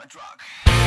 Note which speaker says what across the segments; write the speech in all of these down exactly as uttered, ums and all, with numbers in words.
Speaker 1: a drug.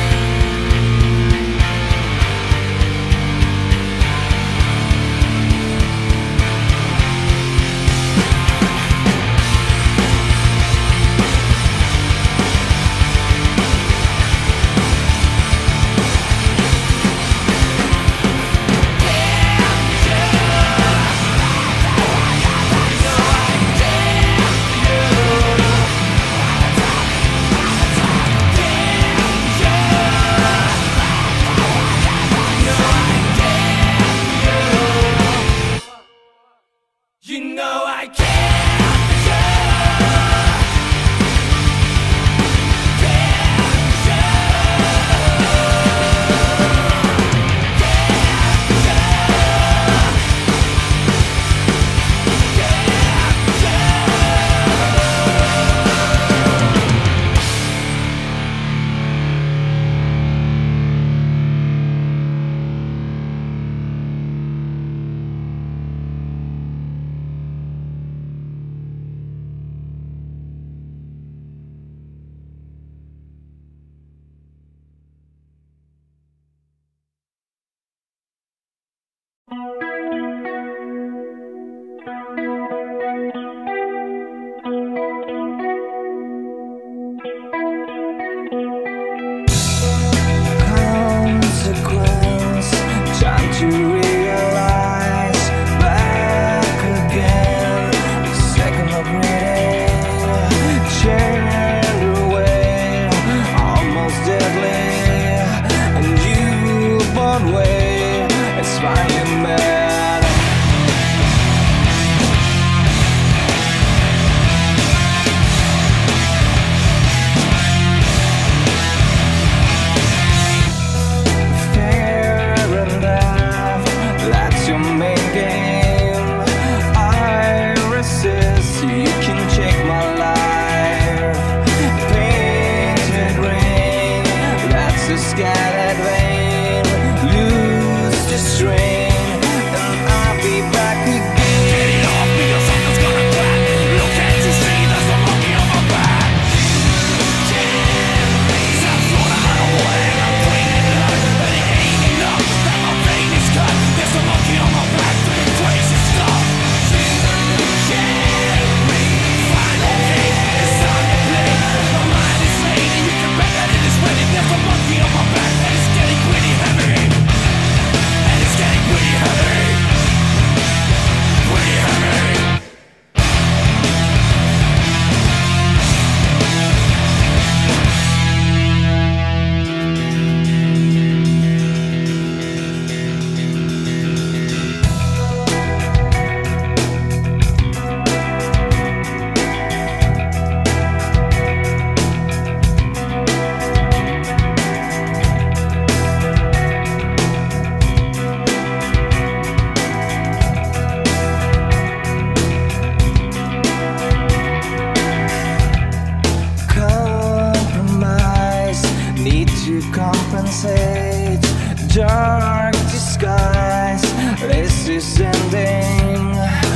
Speaker 2: Dark disguise, this is ending.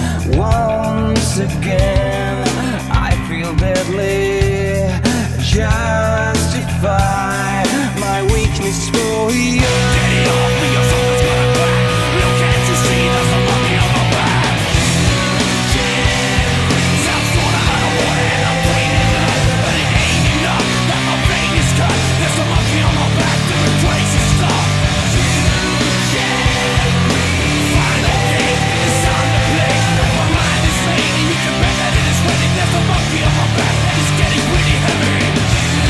Speaker 2: Once again, I feel deadly. Justify my weakness for you. Get it off me, your soul is gonna crack. Look, can't you see there's a monkey on my back? Sounds sorta out of order and I'm bleeding up, but it ain't enough that my vein is cut. There's a monkey on my back to replace his stuff. Final game, it's time to play. My mind is fading, you can bet that it is ready. There's a monkey on my back and it's getting pretty heavy.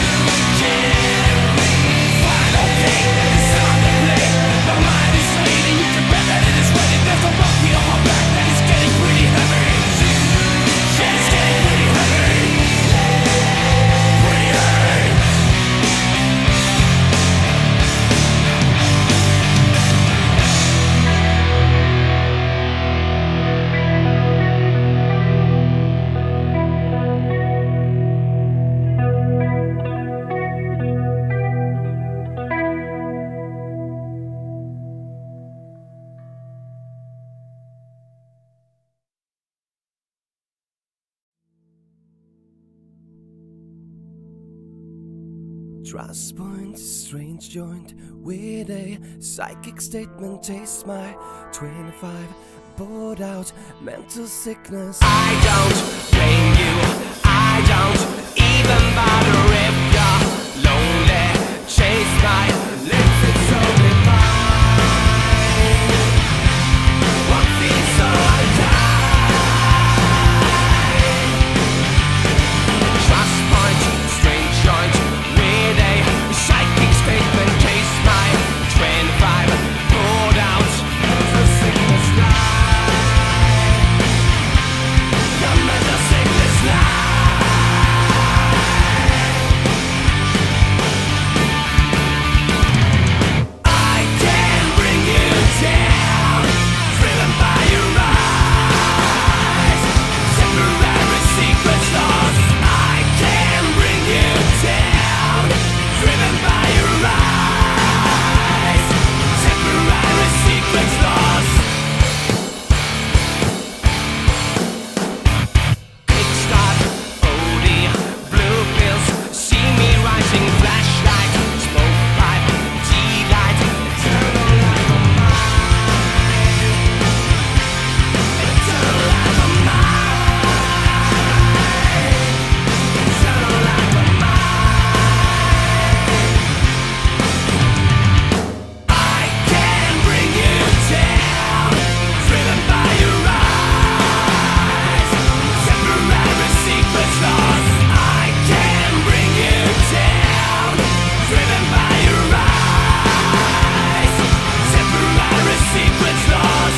Speaker 1: Trust point, strange joint with a psychic statement. Taste my twenty-five, bored out mental sickness.
Speaker 2: I don't blame you, I don't even bother if you're lonely. Chase my lips, it's only mine. What feels so alive? Trust point, strange joint with a psychic statement. Case my twenty-five, bored out mental sickness line. Your mental sickness line. I can bring you down, driven by your eyes. Temporary secrets lost. I can bring you down, driven by your eyes. Temporary secrets lost. Kickstart, O D, blue pills, see me rising, flashlight, smoke pipe, tea light, eternal life of mine, eternal life of mine, eternal life of mine. I can bring you down, driven by your eyes. Temporary secrets lost. I can bring you down, driven by your eyes. Temporary secrets lost.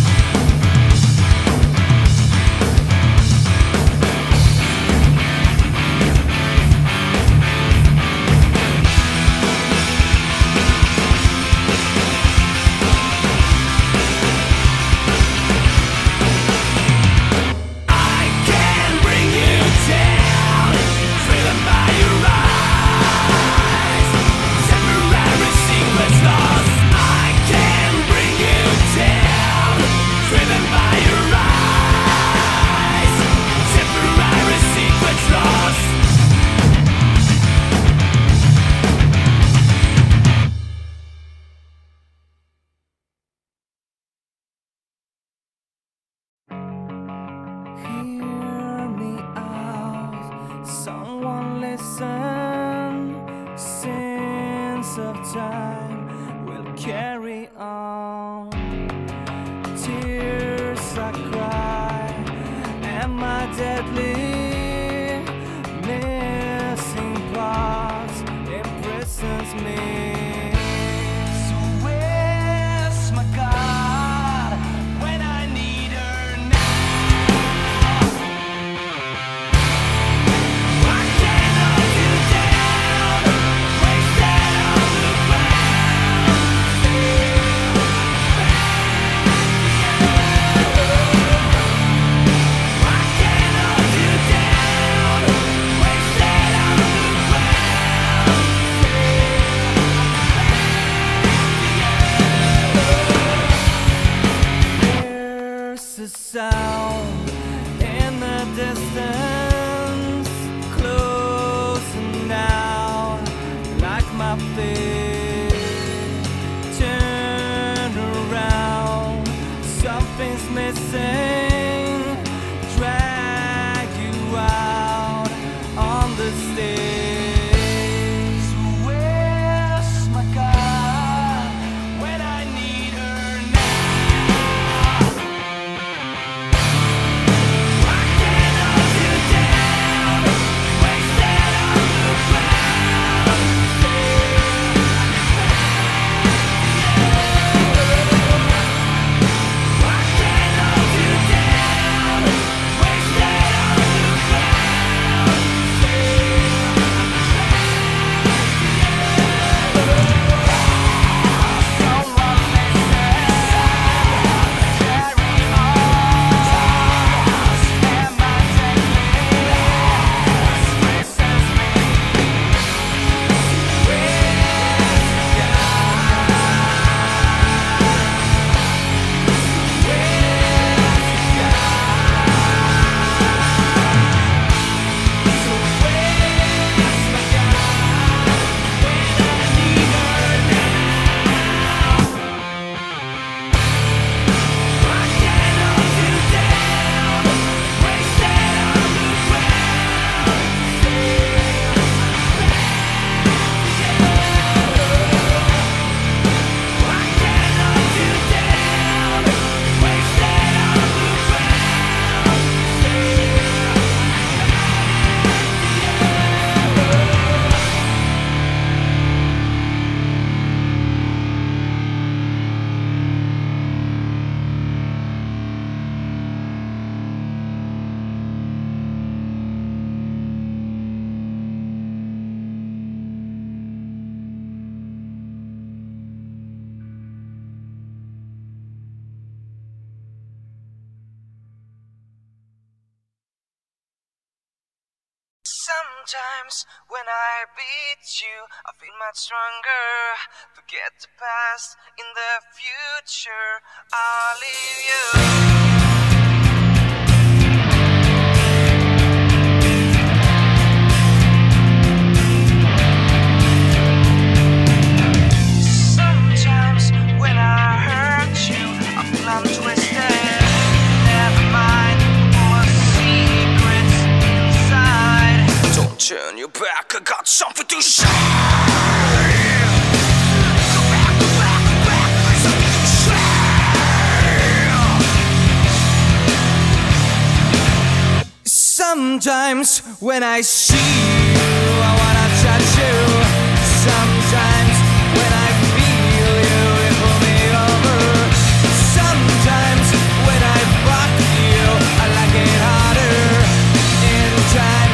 Speaker 2: I can bring you down, driven by your eyes. Temporary secrets lost. I can bring you down, driven by your eyes. Temporary secrets lost.
Speaker 1: Hear me out, someone listen. Sins of time will carry on. Tears I cry, am I deadly? Missing parts imprisons me. So where's my God when I need her now? I can't hold you down, wasted on the ground. Sometimes when I beat you, I feel much stronger. Forget the past, in the future I'll leave you. Turn your back, I got something to say. Go back, go back, go back, I got something to say. Sometimes when I see you, I wanna touch you. Sometimes when I feel you, it pull me over. Sometimes when I fuck you, I like it harder. In time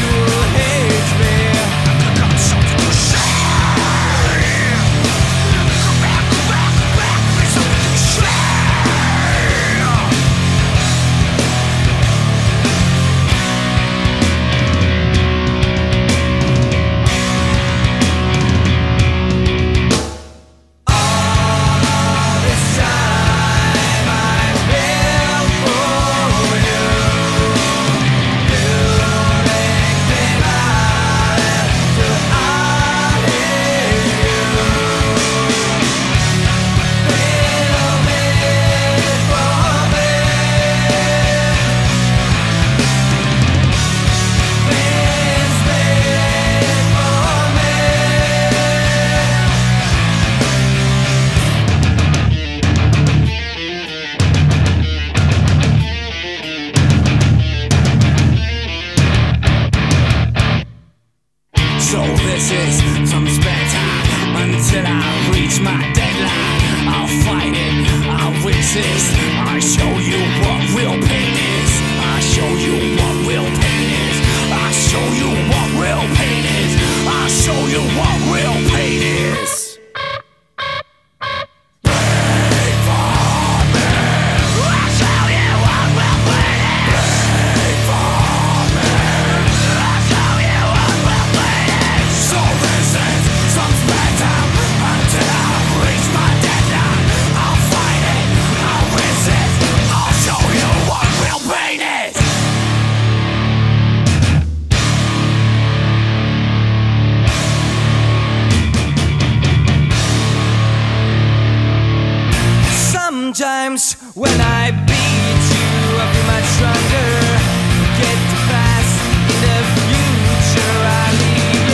Speaker 1: Sometimes when I beat you, I feel much stronger. Get the past, in the future I'll leave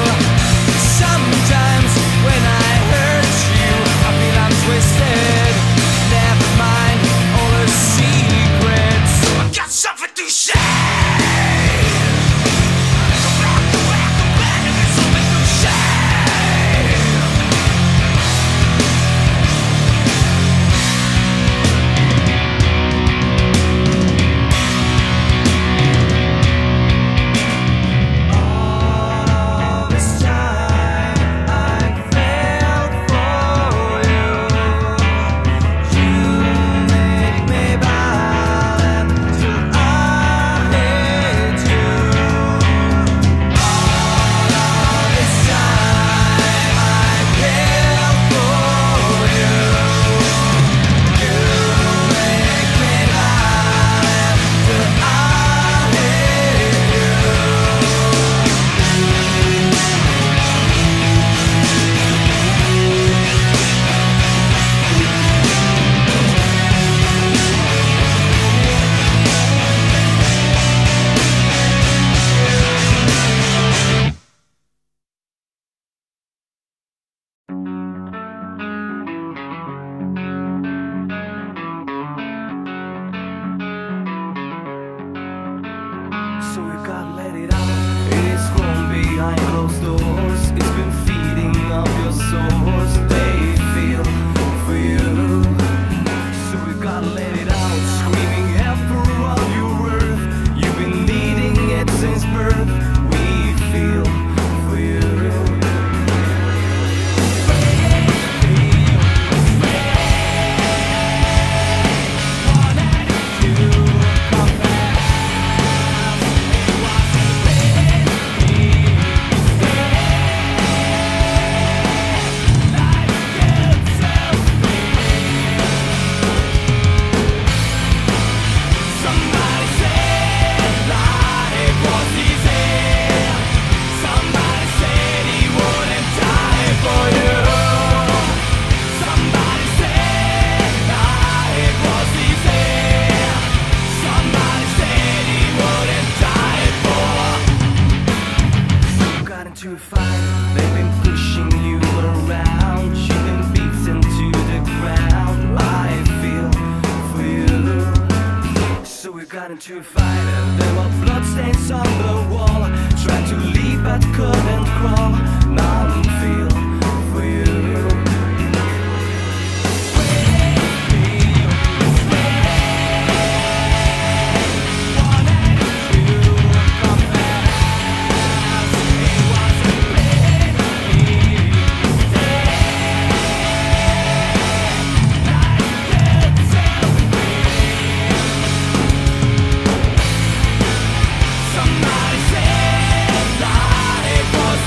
Speaker 1: you. Sometimes when I hurt you, I feel I'm twisted. Never mind all the secrets, I got something to say. Go back, go back, go back, I got something to say. So you gotta let it out. It's from behind closed doors. It's been feeding up your source. They feel for you. So you gotta let it out. Screaming help for all your worth. You've been needing it since birth. We feel for you. Wanted to come back. into a fight. They've been pushing you around. You've been beaten to the ground. I feel for you. So we got into a fight. There were bloodstains on the wall. Tried to leave but couldn't crawl. Now I feel for you.
Speaker 2: Somebody said that it was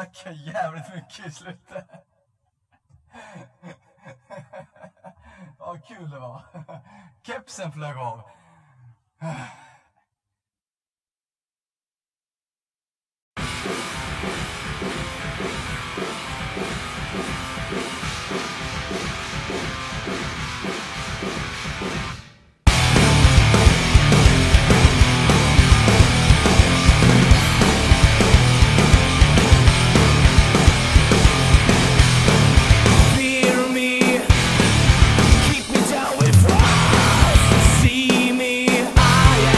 Speaker 3: hackade jävligt mycket i slutet. Vad kul det var. Kepsen flög av.
Speaker 2: See me, I am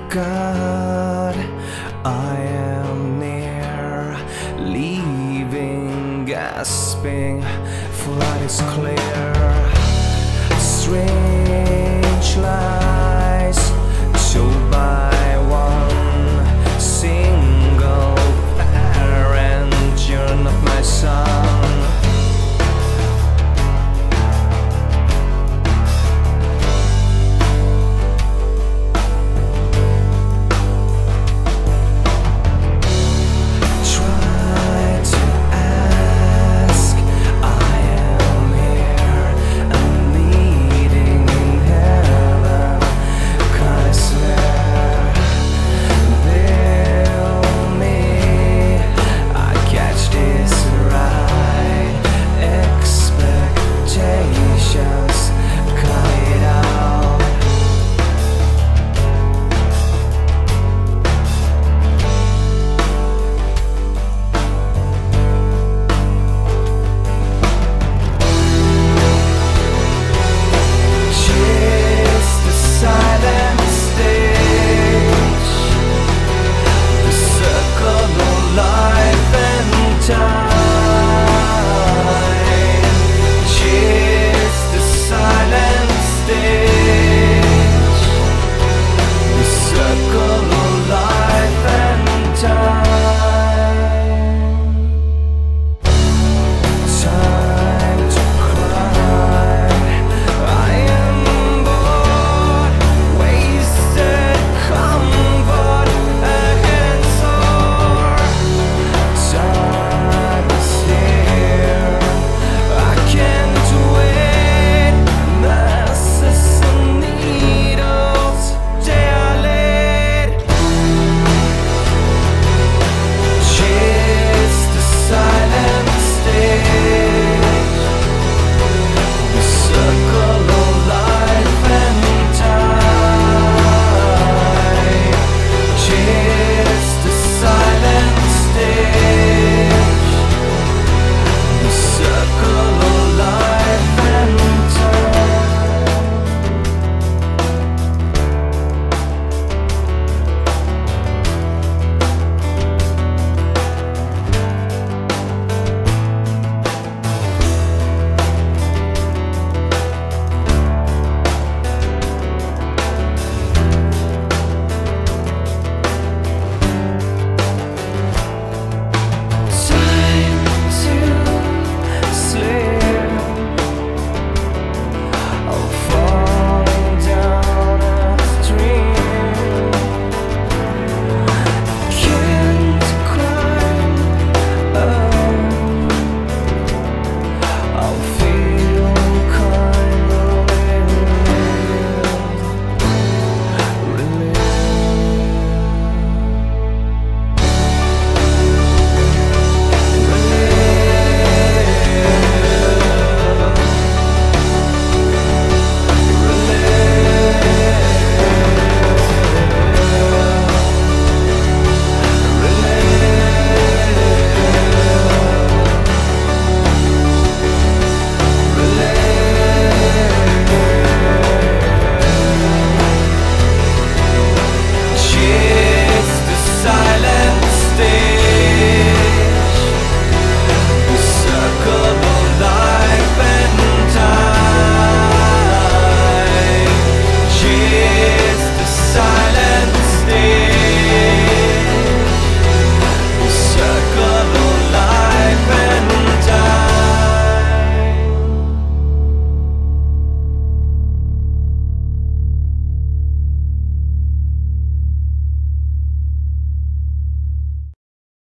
Speaker 1: God, I am near, leaving, gasping, for light is clear. Strange light.